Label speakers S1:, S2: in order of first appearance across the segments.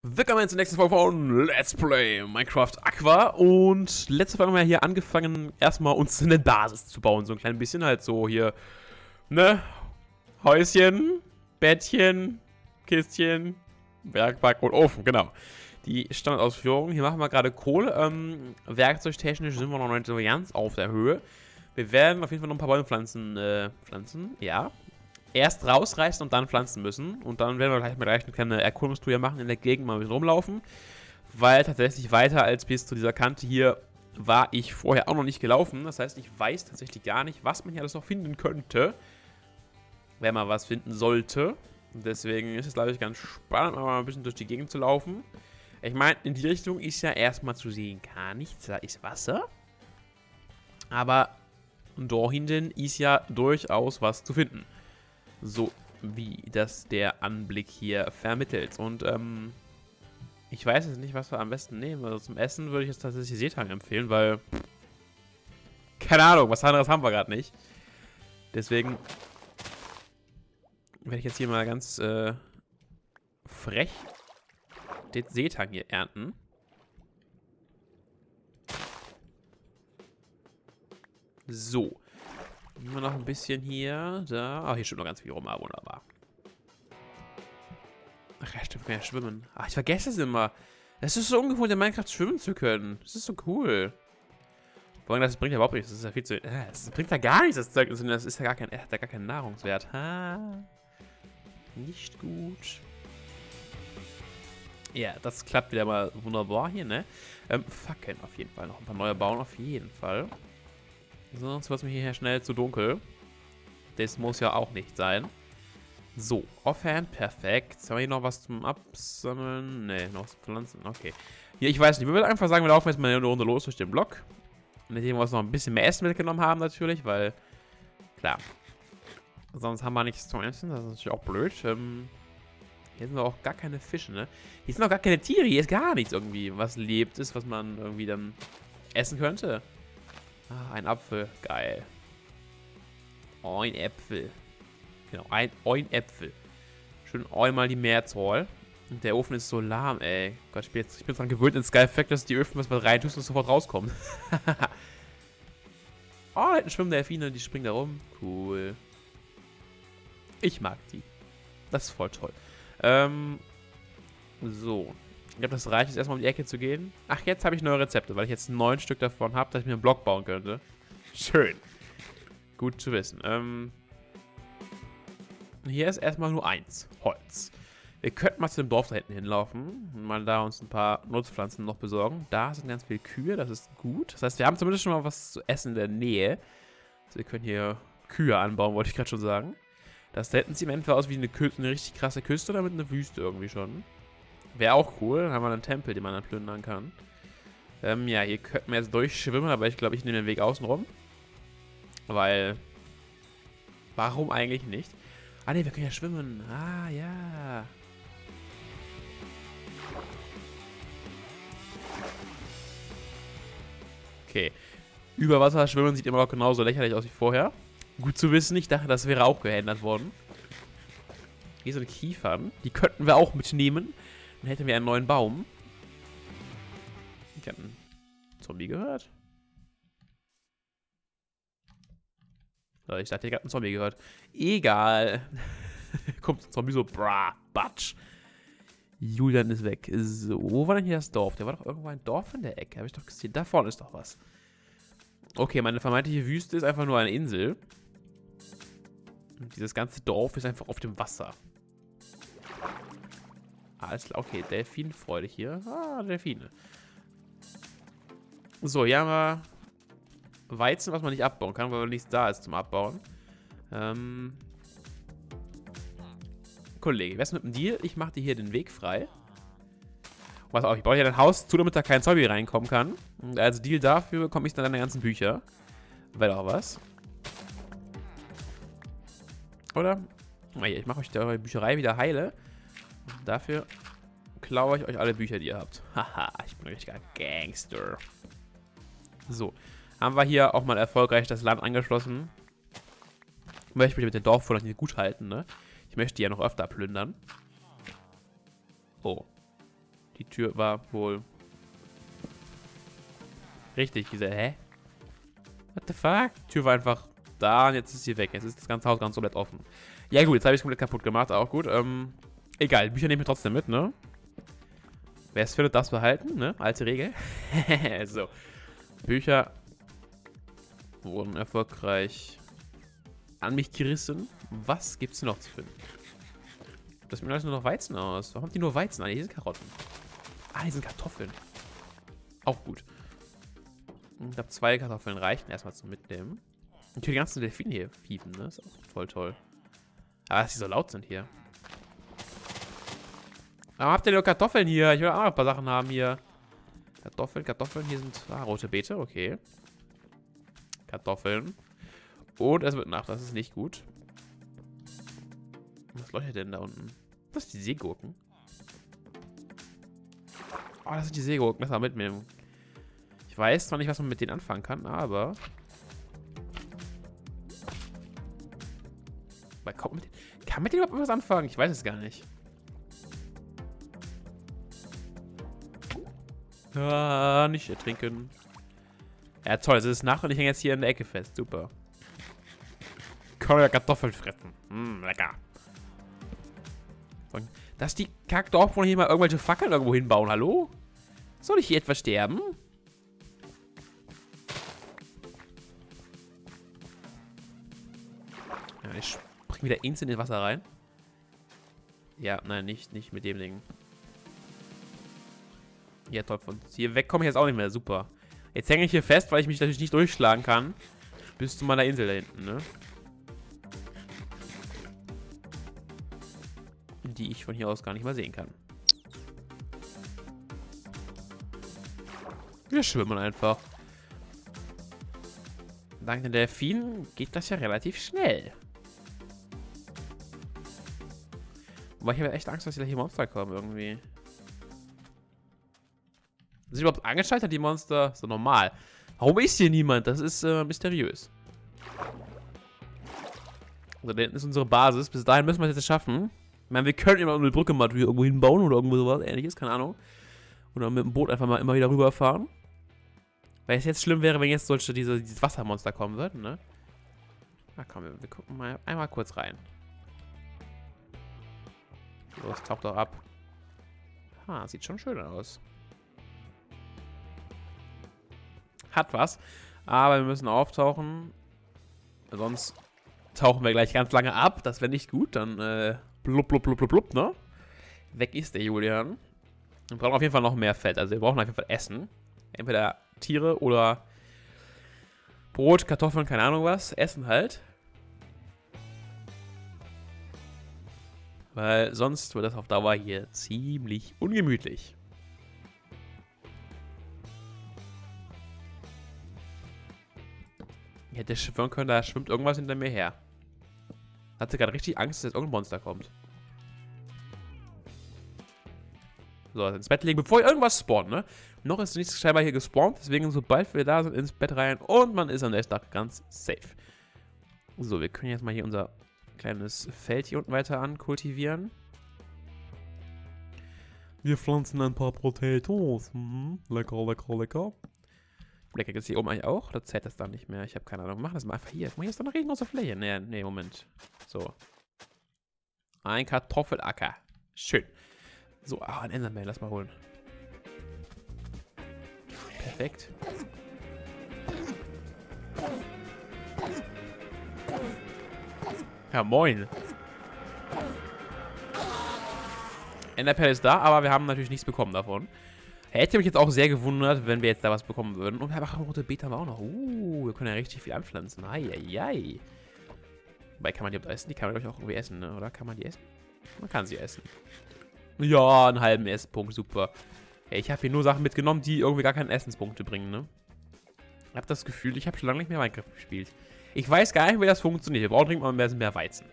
S1: Willkommen zur nächsten Folge von Let's Play Minecraft Aqua. Und letzte Folge haben wir hier angefangen, erstmal uns eine Basis zu bauen. So ein klein bisschen halt so hier, ne? Häuschen, Bettchen, Kistchen, Werkbank und Ofen, genau. Die Standardausführung. Hier machen wir gerade Kohle. Werkzeugtechnisch sind wir noch nicht so ganz auf der Höhe. Wir werden auf jeden Fall noch ein paar Bäume pflanzen, ja. Erst rausreißen und dann pflanzen müssen. Und dann werden wir gleich eine kleine Erkundungstour machen, in der Gegend mal ein bisschen rumlaufen. Weil tatsächlich weiter als bis zu dieser Kante hier war ich vorher auch noch nicht gelaufen. Das heißt, ich weiß tatsächlich gar nicht, was man hier alles noch finden könnte. Wenn man was finden sollte. Und deswegen ist es, glaube ich, ganz spannend, mal ein bisschen durch die Gegend zu laufen. Ich meine, in die Richtung ist ja erstmal zu sehen gar nichts. Da ist Wasser. Aber da hinten ist ja durchaus was zu finden. So wie das der Anblick hier vermittelt. Und ich weiß jetzt nicht, was wir am besten nehmen. Also zum Essen würde ich jetzt tatsächlich Seetang empfehlen, weil keine Ahnung, was anderes haben wir gerade nicht. Deswegen werde ich jetzt hier mal ganz frech den Seetang hier ernten. So. Immer noch ein bisschen hier, da. Ach, hier stimmt noch ganz viel rum, aber wunderbar. Ach ja, stimmt, kann ja schwimmen. Ach, ich vergesse es immer. Das ist so ungewohnt, in Minecraft schwimmen zu können. Das ist so cool. Vor allem, das bringt ja überhaupt nichts. Das ist ja viel zu. Das bringt ja gar nichts, das Zeug. Das ist ja gar kein, hat ja gar keinen Nahrungswert. Ha. Nicht gut. Ja, das klappt wieder mal wunderbar hier, ne? Fackeln auf jeden Fall. Noch ein paar neue bauen, auf jeden Fall. Sonst wird es mir hier schnell zu dunkel. Das muss ja auch nicht sein. So, Offhand, perfekt. Jetzt haben wir hier noch was zum Absammeln. Ne, noch was zum Pflanzen. Okay. Hier, ich weiß nicht. Wir würden einfach sagen, wir laufen jetzt mal eine Runde los durch den Block. Und nachdem wir uns noch ein bisschen mehr Essen mitgenommen haben, natürlich, weil, klar. Sonst haben wir nichts zum Essen. Das ist natürlich auch blöd. Hier sind auch gar keine Fische, ne? Hier sind auch gar keine Tiere. Hier ist gar nichts irgendwie, was lebt ist, was man irgendwie dann essen könnte. Ah, ein Apfel. Geil. Ein Äpfel. Genau, ein Äpfel. Schön einmal die Mehrzahl. Und der Ofen ist so lahm, ey. Gott, ich bin dran gewöhnt in Sky-Fact, dass die Öfen was rein tust und sofort rauskommen. Oh, da hinten schwimmen Delfine, die springen da rum. Cool. Ich mag die. Das ist voll toll. So. Ich glaube, das reicht jetzt erstmal um die Ecke zu gehen. Ach, jetzt habe ich neue Rezepte, weil ich jetzt 9 Stück davon habe, dass ich mir einen Block bauen könnte. Schön. Gut zu wissen. Hier ist erstmal nur 1. Holz. Wir könnten mal zu dem Dorf da hinten hinlaufen und mal da uns ein paar Nutzpflanzen noch besorgen. Da sind ganz viele Kühe, das ist gut. Das heißt, wir haben zumindest schon mal was zu essen in der Nähe. Also wir können hier Kühe anbauen, wollte ich gerade schon sagen. Das da hinten sieht entweder aus wie eine richtig krasse Küste oder mit einer Wüste irgendwie schon. Wäre auch cool. Dann haben wir einen Tempel, den man dann plündern kann. Ja, hier könnten wir jetzt durchschwimmen, aber ich glaube, ich nehme den Weg außen rum. Weil, warum eigentlich nicht? Ah, ne, wir können ja schwimmen. Ah, ja. Okay. Über Wasser schwimmen sieht immer noch genauso lächerlich aus wie vorher. Gut zu wissen, ich dachte, das wäre auch geändert worden. Hier sind Kiefern. Die könnten wir auch mitnehmen. Dann hätten wir einen neuen Baum. Ich habe einen Zombie gehört. Ich dachte, ich habe einen Zombie gehört. Egal. Kommt ein Zombie so, bra, batsch. Julian ist weg. So, wo war denn hier das Dorf? Der war doch irgendwo ein Dorf in der Ecke. Habe ich doch gesehen. Da vorne ist doch was. Okay, meine vermeintliche Wüste ist einfach nur eine Insel. Und dieses ganze Dorf ist einfach auf dem Wasser. Alles klar, okay, Delfinfreude hier. Ah, Delfine. So, hier haben wir Weizen, was man nicht abbauen kann, weil nichts da ist zum Abbauen. Kollege, was mit dem Deal? Ich mache dir hier den Weg frei. Was auch, ich baue hier ein Haus zu, damit da kein Zombie reinkommen kann. Und als Deal dafür bekomme ich dann deine ganzen Bücher. Wäre doch was. Oder? Oh, ich mache euch eure Bücherei wieder heile. Und dafür klaue ich euch alle Bücher, die ihr habt. Haha, ich bin ein richtiger Gangster. So, haben wir hier auch mal erfolgreich das Land angeschlossen. Ich möchte mich mit den Dorfbewohnern hier gut halten, ne? Ich möchte die ja noch öfter plündern. Oh. Die Tür war wohl... richtig, diese... Hä? What the fuck? Die Tür war einfach da und jetzt ist sie weg. Jetzt ist das ganze Haus ganz komplett offen. Ja gut, jetzt habe ich es komplett kaputt gemacht. Auch gut. Egal, Bücher nehme ich trotzdem mit, ne? Wer es findet, das behalten, ne? Alte Regel. So. Bücher wurden erfolgreich an mich gerissen. Was gibt's noch zu finden? Das sieht mir alles nur noch Weizen aus. Warum haben die nur Weizen? Ah, hier sind Karotten. Ah, hier sind Kartoffeln. Auch gut. Ich glaube, 2 Kartoffeln reichen erstmal zum Mitnehmen. Und die ganzen Delfine hier fiepen, ne? Ist auch voll toll. Aber dass die so laut sind hier. Warum habt ihr nur Kartoffeln hier? Ich will auch noch ein paar Sachen haben hier. Kartoffeln. Hier sind rote Beete, okay. Kartoffeln. Und es wird Nacht, das ist nicht gut. Was leuchtet denn da unten? Das sind die Seegurken. Oh, das sind die Seegurken, das war mitnehmen. Ich weiß zwar nicht, was man mit denen anfangen kann, aber... Kann man mit denen überhaupt was anfangen? Ich weiß es gar nicht. Ah, nicht ertrinken. Ja, toll, es ist Nacht und ich hänge jetzt hier in der Ecke fest. Super. Kann ja Kartoffeln fressen. Lecker. Dass die Kackdorfbewohner hier mal irgendwelche Fackeln irgendwo hinbauen. Hallo? Soll ich hier etwa sterben? Ja, ich spring wieder instant in Wasser rein. Ja, nein, nicht mit dem Ding. Ja, toll. Von hier weg komme ich jetzt auch nicht mehr. Super. Jetzt hänge ich hier fest, weil ich mich natürlich nicht durchschlagen kann. Bis zu meiner Insel da hinten, ne? Die ich von hier aus gar nicht mal sehen kann. Wir schwimmen einfach. Dank den Delfinen geht das ja relativ schnell. Aber ich habe echt Angst, dass hier Monster kommen irgendwie. Sind überhaupt angeschaltet, die Monster? So normal. Warum ist hier niemand? Das ist mysteriös. Also da hinten ist unsere Basis. Bis dahin müssen wir es jetzt schaffen. Ich meine, wir können immer eine Brücke mal irgendwo hinbauen oder irgendwo sowas ähnliches, keine Ahnung. Oder mit dem Boot einfach mal immer wieder rüberfahren. Weil es jetzt schlimm wäre, wenn jetzt dieses Wassermonster kommen würden, ne? Na komm, wir gucken mal einmal kurz rein. Los, taucht doch ab. Ha, sieht schon schön aus. Hat was. Aber wir müssen auftauchen. Sonst tauchen wir gleich ganz lange ab. Das wäre nicht gut. Dann blub, blub, blub, blub, blub, ne? Weg ist der Julian. Wir brauchen auf jeden Fall noch mehr Fett. Also wir brauchen auf jeden Fall Essen. Entweder Tiere oder Brot, Kartoffeln, keine Ahnung was. Essen halt. Weil sonst wird das auf Dauer hier ziemlich ungemütlich. Ich hätte schwören können, da schwimmt irgendwas hinter mir her. Hatte gerade richtig Angst, dass jetzt irgendein Monster kommt. So, ins Bett legen, bevor irgendwas spawnt, ne? Noch ist nichts scheinbar hier gespawnt, deswegen sobald wir da sind, ins Bett rein und man ist am nächsten Tag ganz safe. So, wir können jetzt mal hier unser kleines Feld hier unten weiter ankultivieren. Wir pflanzen ein paar Potatoes. Lecker, lecker, lecker. Lecker gibt es hier oben eigentlich auch? Oder zählt das dann nicht mehr? Ich habe keine Ahnung. Machen das mal einfach hier. Guck mal, hier ist doch eine riesengroße Fläche. Nee, Moment. So. Ein Kartoffelacker. Schön. So, ein Enderman. Lass mal holen. Perfekt. Ja, moin. Enderperl ist da, aber wir haben natürlich nichts bekommen davon. Hätte mich jetzt auch sehr gewundert, wenn wir jetzt da was bekommen würden. Und rote Beete haben wir auch noch. Wir können ja richtig viel anpflanzen. Eieiei. Wobei, kann man die überhaupt essen? Die kann man, glaube ich, auch irgendwie essen, ne? Oder kann man die essen? Man kann sie essen. Ja, einen halben Esspunkt, super. Hey, ich habe hier nur Sachen mitgenommen, die irgendwie gar keine Essenspunkte bringen, ne? Ich habe das Gefühl, ich habe schon lange nicht mehr Minecraft gespielt. Ich weiß gar nicht, wie das funktioniert. Wir brauchen dringend mal mehr Weizen.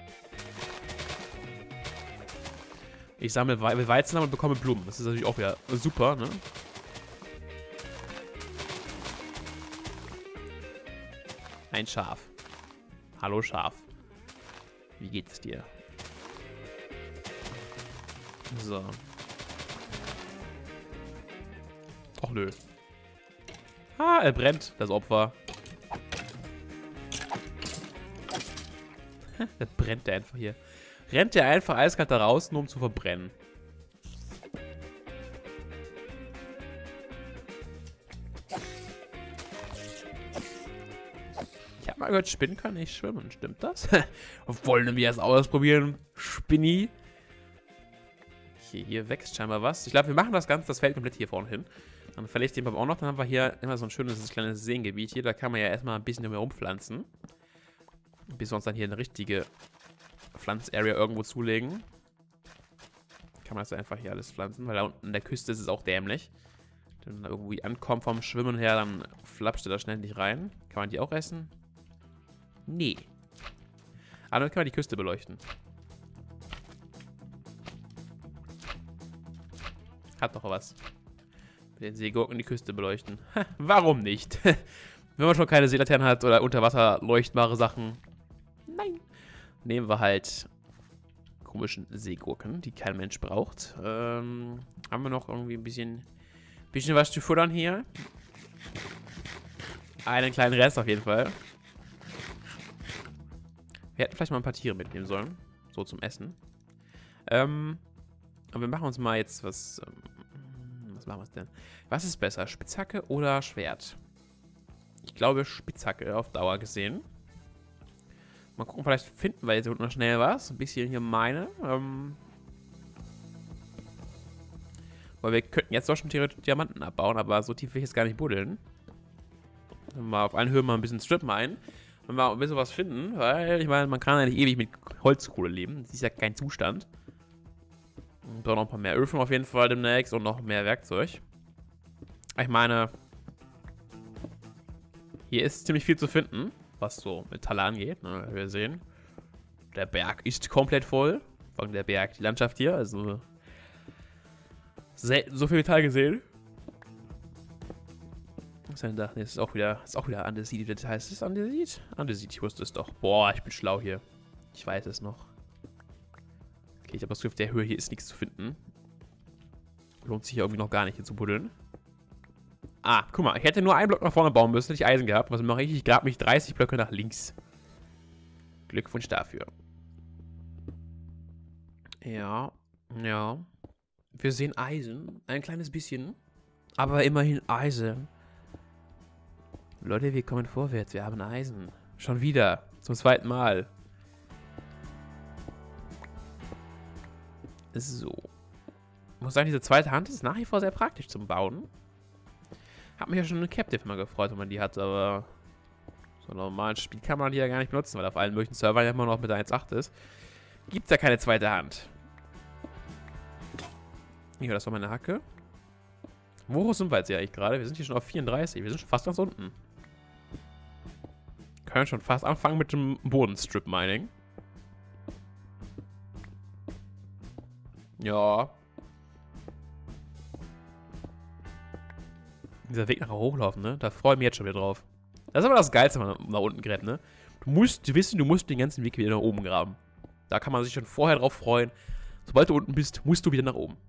S1: Ich sammle Weizen und bekomme Blumen. Das ist natürlich auch wieder super, ne? Ein Schaf. Hallo Schaf. Wie geht's dir? So. Ach nö. Ah, er brennt, das Opfer. Da brennt der einfach hier. Rennt der einfach eiskalt da raus, nur um zu verbrennen. Ich habe mal gehört, Spinnen können nicht schwimmen. Stimmt das? Wollen wir es ausprobieren? Spinni. Okay, hier wächst scheinbar was. Ich glaube, wir machen das Feld komplett hier vorne hin. Dann verlege ich den aber auch noch. Dann haben wir hier immer so ein schönes kleines Seengebiet hier. Da kann man ja erstmal ein bisschen drumherum pflanzen. Bis wir uns dann hier eine richtige Pflanzarea irgendwo zulegen. Kann man das einfach hier alles pflanzen, weil da unten an der Küste ist es auch dämlich. Wenn man da irgendwie ankommt vom Schwimmen her, dann flapscht er da schnell nicht rein. Kann man die auch essen? Nee. Aber dann kann man die Küste beleuchten. Hat doch was. Mit den Seegurken die Küste beleuchten. Warum nicht? Wenn man schon keine Seelaternen hat oder unter Wasser leuchtbare Sachen. Nein. Nehmen wir halt komischen Seegurken, die kein Mensch braucht. Haben wir noch irgendwie ein bisschen was zu futtern hier? Einen kleinen Rest auf jeden Fall. Wir hätten vielleicht mal ein paar Tiere mitnehmen sollen. So zum Essen. Aber wir machen uns mal jetzt was... was machen wir denn? Was ist besser? Spitzhacke oder Schwert? Ich glaube Spitzhacke auf Dauer gesehen. Mal gucken, vielleicht finden wir jetzt unten noch schnell was. Ein bisschen hier meine. Weil wir könnten jetzt doch schon theoretisch Diamanten abbauen, aber so tief will ich jetzt gar nicht buddeln. Mal auf allen Höhen mal ein bisschen strippen ein. Wenn wir ein bisschen was finden, weil ich meine, man kann ja nicht ewig mit Holzkohle leben. Das ist ja kein Zustand. Wir brauchen noch ein paar mehr Öfen auf jeden Fall demnächst und noch mehr Werkzeug. Ich meine, hier ist ziemlich viel zu finden, was so Metalle angeht. Ne? Wir sehen, der Berg ist komplett voll. Vor allem der Berg, die Landschaft hier, also selten so viel Metall gesehen. Was ist denn da? Ne, ist auch wieder Andesit. Das heißt, ist Andesit? Andesit, ich wusste es doch. Boah, ich bin schlau hier. Ich weiß es noch. Okay, ich habe das Gefühl, auf der Höhe hier ist nichts zu finden. Lohnt sich irgendwie noch gar nicht hier zu buddeln. Ah, guck mal, ich hätte nur einen Block nach vorne bauen müssen, hätte ich Eisen gehabt. Was mache ich? Ich grab mich 30 Blöcke nach links. Glückwunsch dafür. Ja, ja. Wir sehen Eisen. Ein kleines bisschen. Aber immerhin Eisen. Leute, wir kommen vorwärts. Wir haben Eisen. Schon wieder. Zum zweiten Mal. So. Ich muss sagen, diese zweite Hand ist nach wie vor sehr praktisch zum Bauen. Hat mich ja schon eine Captive mal gefreut, wenn man die hat, aber so im normalen Spiel kann man die ja gar nicht benutzen, weil auf allen möglichen Servern ja immer noch mit der 1.8 ist. Gibt's ja keine zweite Hand. Ja, das war meine Hacke. Wo sind wir jetzt hier eigentlich gerade? Wir sind hier schon auf 34. Wir sind schon fast ganz unten. Können schon fast anfangen mit dem Bodenstrip-Mining. Ja. Dieser Weg nach hochlaufen, ne? Da freue ich mich jetzt schon wieder drauf. Das ist aber das Geilste, wenn man nach unten gräbt, ne? Du musst wissen, du musst den ganzen Weg wieder nach oben graben. Da kann man sich schon vorher drauf freuen. Sobald du unten bist, musst du wieder nach oben.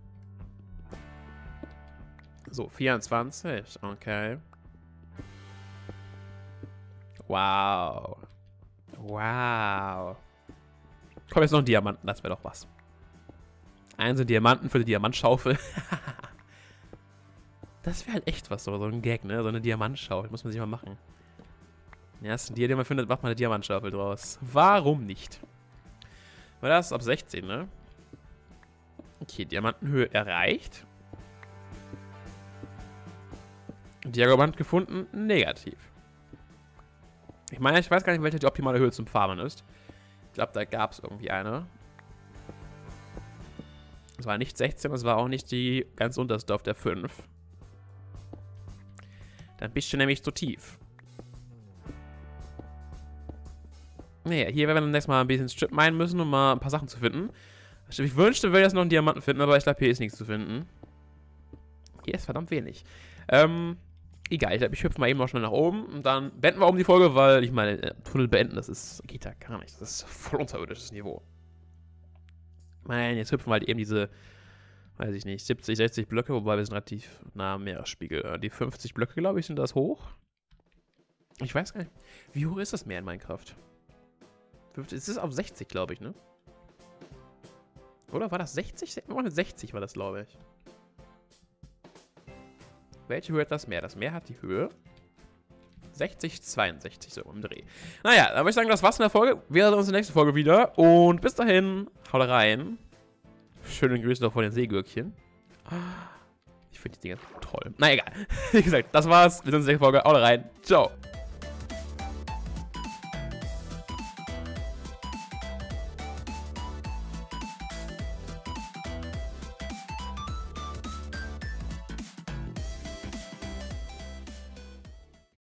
S1: So, 24. Okay. Wow. Wow. Komm, jetzt noch ein Diamanten, das wäre doch was. Einen Diamanten für die Diamantschaufel. Das wäre halt echt was, so ein Gag, ne? So eine Diamantschaufel, muss man sich mal machen. Ja, das ist ein Tier, den man findet, macht man eine Diamantschaufel draus. Warum nicht? Weil das ist ab 16, ne? Okay, Diamantenhöhe erreicht. Diamant gefunden, negativ. Ich meine, ich weiß gar nicht, welche die optimale Höhe zum Farmen ist. Ich glaube, da gab es irgendwie eine. Es war nicht 16, es war auch nicht die ganz unterste auf der 5. Dann bist du nämlich zu tief. Naja, hier werden wir dann nächstes Mal ein bisschen Strip minen müssen, um mal ein paar Sachen zu finden. Ich wünschte, wir würden jetzt noch einen Diamanten finden, aber ich glaube, hier ist nichts zu finden. Hier ist verdammt wenig. Egal, ich glaube, ich hüpfe mal eben noch schnell nach oben und dann beenden wir um die Folge, weil ich meine, Tunnel beenden, geht da gar nicht. Das ist voll unterirdisches Niveau. Nein, jetzt hüpfen wir halt eben diese weiß ich nicht, 70, 60 Blöcke, wobei wir sind relativ nah am Meeresspiegel. Die 50 Blöcke, glaube ich, sind das hoch. Ich weiß gar nicht. Wie hoch ist das Meer in Minecraft? Es ist auf 60, glaube ich, ne? Oder war das 60? 60 war das, glaube ich. Welche Höhe hat das Meer? Das Meer hat die Höhe 60, 62, so im Dreh. Naja, dann würde ich sagen, das war's in der Folge. Wir sehen uns in der nächsten Folge wieder. Und bis dahin, haut rein. Schöne Grüße noch von den Seegürkchen. Ich finde die Dinger toll. Na egal. Wie gesagt, das war's. Wir sehen uns in der nächsten Folge. Haut rein. Ciao.